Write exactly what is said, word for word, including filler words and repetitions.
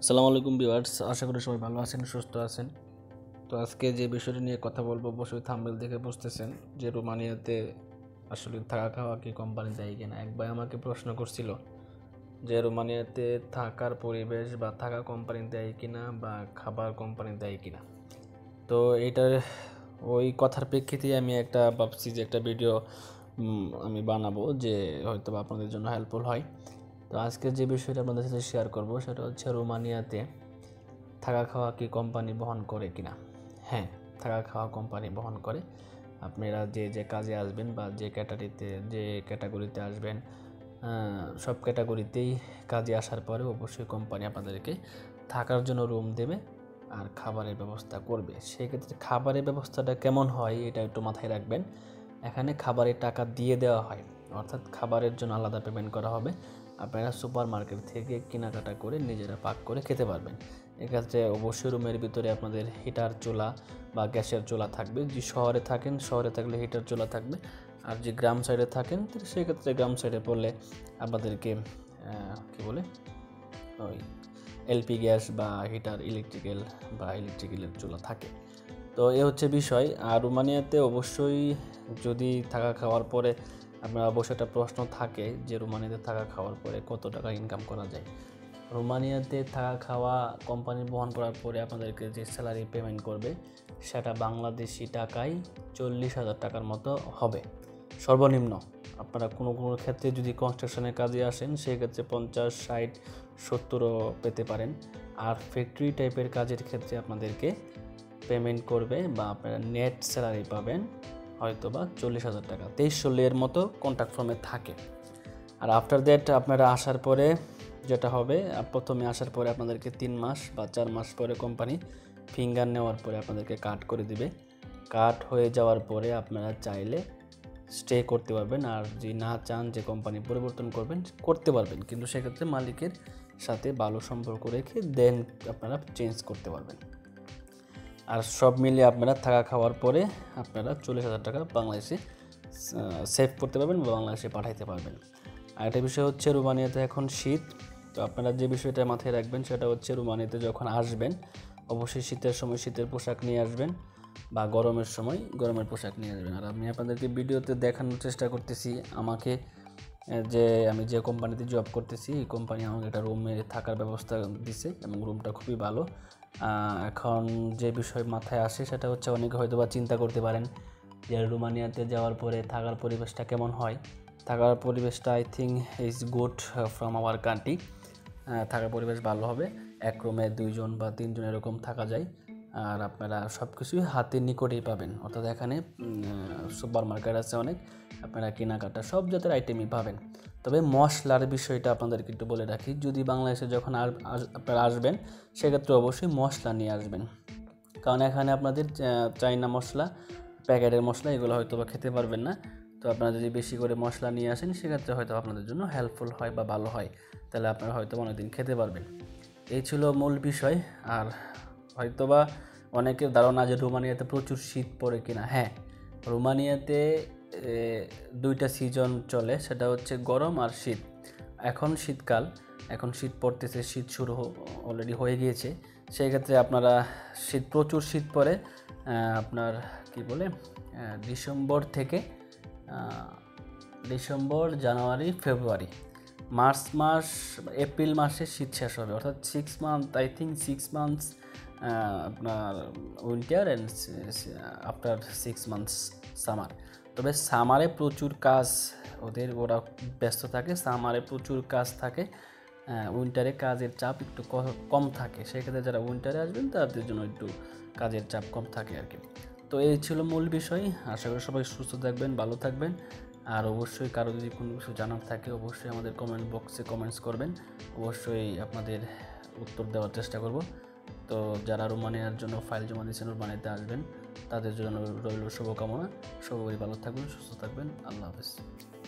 আসসালামু আলাইকুম ভিউয়ার্স, আশা করি সবাই ভালো আছেন, সুস্থ আছেন। তো আজকে যে বিষয়টি নিয়ে কথা বলবো, অবশ্যই থাম্বনেল দেখে বুঝতেছেন যে রোমানিয়াতে আসলে থাকা খাওয়া কি কোম্পানি দেয় কিনা। এক ভাই আমাকে প্রশ্ন করছিল যে রোমানিয়াতে থাকার পরিবেশ বা থাকা কোম্পানি দেয় কিনা বা খাবার কোম্পানি দেয় কিনা। তো এইটার ওই কথার প্রেক্ষিতে আমি একটা ভাবছি যে একটা ভিডিও আমি বানাবো, যে হয়তো আপনাদের জন্য হেল্পফুল হয়। তো আজকে যে বিষয়টা আপনাদের সাথে শেয়ার করব সেটা হচ্ছে রোমানিয়াতে থাকা খাওয়া কি কোম্পানি বহন করে কিনা। হ্যাঁ, থাকা খাওয়া কোম্পানি বহন করে। আপনারা যে যে কাজে আসবেন বা যে ক্যাটাগরিতে যে ক্যাটাগরিতে আসবেন, সব ক্যাটাগরিতেই কাজে আসার পরে অবশ্যই কোম্পানি আপনাদেরকে থাকার জন্য রুম দেবে আর খাবারের ব্যবস্থা করবে। সেক্ষেত্রে খাবারের ব্যবস্থাটা কেমন হয় এটা একটু মাথায় রাখবেন। এখানে খাবারের টাকা দিয়ে দেওয়া হয়, অর্থাৎ খাবারের জন্য আলাদা পেমেন্ট করা হবে। আপনারা সুপার মার্কেট থেকে কেনাকাটা করে নিজেরা পাক করে খেতে পারবেন। এক্ষেত্রে অবশ্যই রুমের ভিতরে আপনাদের হিটার চুলা বা গ্যাসের চুলা থাকবে। যে শহরে থাকেন, শহরে থাকলে হিটার চুলা থাকবে, আর যে গ্রাম সাইডে থাকেন সেক্ষেত্রে গ্রাম সাইডে পড়লে আপনাদেরকে কী বলে ওই এলপি গ্যাস বা হিটার ইলেকট্রিক্যাল বা ইলেকট্রিক্যালের চুলা থাকে। তো এ হচ্ছে বিষয়। আর রোমানিয়াতে অবশ্যই যদি থাকা খাওয়ার পরে আপনার অবশ্যই একটা প্রশ্ন থাকে যে রোমানিয়াতে থাকা খাওয়ার পরে কত টাকা ইনকাম করা যায়। রোমানিয়াতে থাকা খাওয়া কোম্পানি বহন করার পরে আপনাদেরকে যে স্যালারি পেমেন্ট করবে সেটা বাংলাদেশি টাকায় চল্লিশ হাজার টাকার মতো হবে সর্বনিম্ন। আপনারা কোনো কোনো ক্ষেত্রে যদি কনস্ট্রাকশনের কাজে আসেন সেক্ষেত্রে পঞ্চাশ ষাট সত্তরও পেতে পারেন। আর ফ্যাক্টরি টাইপের কাজের ক্ষেত্রে আপনাদেরকে পেমেন্ট করবে বা আপনারা নেট স্যালারি পাবেন হয়তো বা চল্লিশ হাজার টাকা, তেইশশো এর মতো কন্ট্রাক্ট ফর্মে থাকে। আর আফটার দ্যাট আপনারা আসার পরে যেটা হবে, প্রথমে আসার পরে আপনাদেরকে তিন মাস বা চার মাস পরে কোম্পানি ফিঙ্গার নেওয়ার পরে আপনাদেরকে কাট করে দিবে। কাট হয়ে যাওয়ার পরে আপনারা চাইলে স্টে করতে পারবেন, আর যদি না চান যে কোম্পানি পরিবর্তন করবেন করতে পারবেন, কিন্তু সেক্ষেত্রে মালিকের সাথে ভালো সম্পর্ক রেখে দেন আপনারা চেঞ্জ করতে পারবেন। আর সব মিলিয়ে আপনারা থাকা খাওয়ার পরে আপনারা চল্লিশ হাজার টাকা বাংলাদেশে সেভ করতে পারবেন বা বাংলাদেশে পাঠাইতে পারবেন। আর একটা বিষয় হচ্ছে রোমানিয়াতে এখন শীত। তো আপনারা যে বিষয়টা মাথায় রাখবেন সেটা হচ্ছে রোমানিয়াতে যখন আসবেন অবশ্যই শীতের সময় শীতের পোশাক নিয়ে আসবেন বা গরমের সময় গরমের পোশাক নিয়ে আসবেন। আর আমি আপনাদেরকে ভিডিওতে দেখানোর চেষ্টা করতেছি আমাকে যে আমি যে কোম্পানিতে জব করতেছি এই কোম্পানি আমাকে একটা রুমে থাকার ব্যবস্থা দিছে এবং রুমটা খুবই ভালো। এখন যে বিষয় মাথায় আসে সেটা হচ্ছে অনেকে হয়তো বা চিন্তা করতে পারেন যে রোমানিয়াতে যাওয়ার পরে থাকার পরিবেশটা কেমন হয়। থাকার পরিবেশটা I think is good from our country. থাকার পরিবেশ ভালো হবে, এক রুমে দুইজন বা তিনজন এরকম থাকা যায়। আর আপনারা সব কিছুই হাতের নিকটেই পাবেন, অর্থাৎ এখানে সুপার মার্কেট আছে অনেক, আপনারা কেনাকাটা সব জাতের আইটেমই পাবেন। তবে মশলার বিষয়টা আপনাদেরকে একটু বলে রাখি, যদি বাংলাদেশে যখন আপনারা আসবেন সেক্ষেত্রে অবশ্যই মশলা নিয়ে আসবেন, কারণ এখানে আপনাদের চাইনা মশলা প্যাকেটের মশলা এগুলো হয়তো বা খেতে পারবেন না। তো আপনারা যদি বেশি করে মশলা নিয়ে আসেন সেক্ষেত্রে হয়তো আপনাদের জন্য হেল্পফুল হয় বা ভালো হয়, তাহলে আপনারা হয়তো অনেকদিন খেতে পারবেন। এই ছিল মূল বিষয়। আর হয়তোবা অনেকের ধারণা যে রোমানিয়াতে প্রচুর শীত পড়ে কিনা। হ্যাঁ, রোমানিয়াতে দুইটা সিজন চলে, সেটা হচ্ছে গরম আর শীত। এখন শীতকাল, এখন শীত পড়তেছে, শীত শুরু অলরেডি হয়ে গিয়েছে। সেই ক্ষেত্রে আপনারা শীত প্রচুর শীত পড়ে আপনার কি বলে ডিসেম্বর থেকে ডিসেম্বর জানুয়ারি ফেব্রুয়ারি মার্চ মাস এপ্রিল মাসে শীত শেষ হবে, অর্থাৎ six month I think six months আপনার winter and after six months summer. তবে সামারে প্রচুর কাজ, ওদের ওরা ব্যস্ত থাকে, সামারে প্রচুর কাজ থাকে, উইন্টারে কাজের চাপ একটু কম থাকে। সেক্ষেত্রে যারা উইন্টারে আসবেন তাদের জন্য একটু কাজের চাপ কম থাকে আর কি। তো এই ছিল মূল বিষয়। আশা করি সবাই সুস্থ থাকবেন, ভালো থাকবেন। আর অবশ্যই কারো যদি কোনো কিছু জানার থাকে অবশ্যই আমাদের কমেন্ট বক্সে কমেন্টস করবেন, অবশ্যই আপনাদের উত্তর দেওয়ার চেষ্টা করব। তো যারা রোমানিয়ার জন্য ফাইল জমা দিয়েছেন, রোমানিয়াতে আসবেন, তাদের জন্য রইল শুভকামনা। সবাই ভালো থাকবেন, সুস্থ থাকবেন। আল্লাহ হাফেজ।